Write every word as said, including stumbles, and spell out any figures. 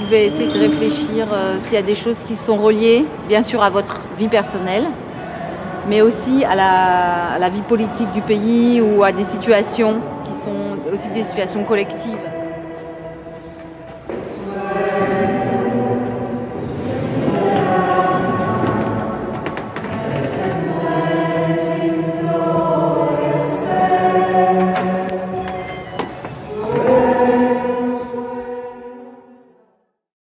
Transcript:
pouvez essayer de réfléchir euh, s'il y a des choses qui sont reliées, bien sûr, à votre vie personnelle, mais aussi à la, à la vie politique du pays ou à des situations qui sont aussi des situations collectives.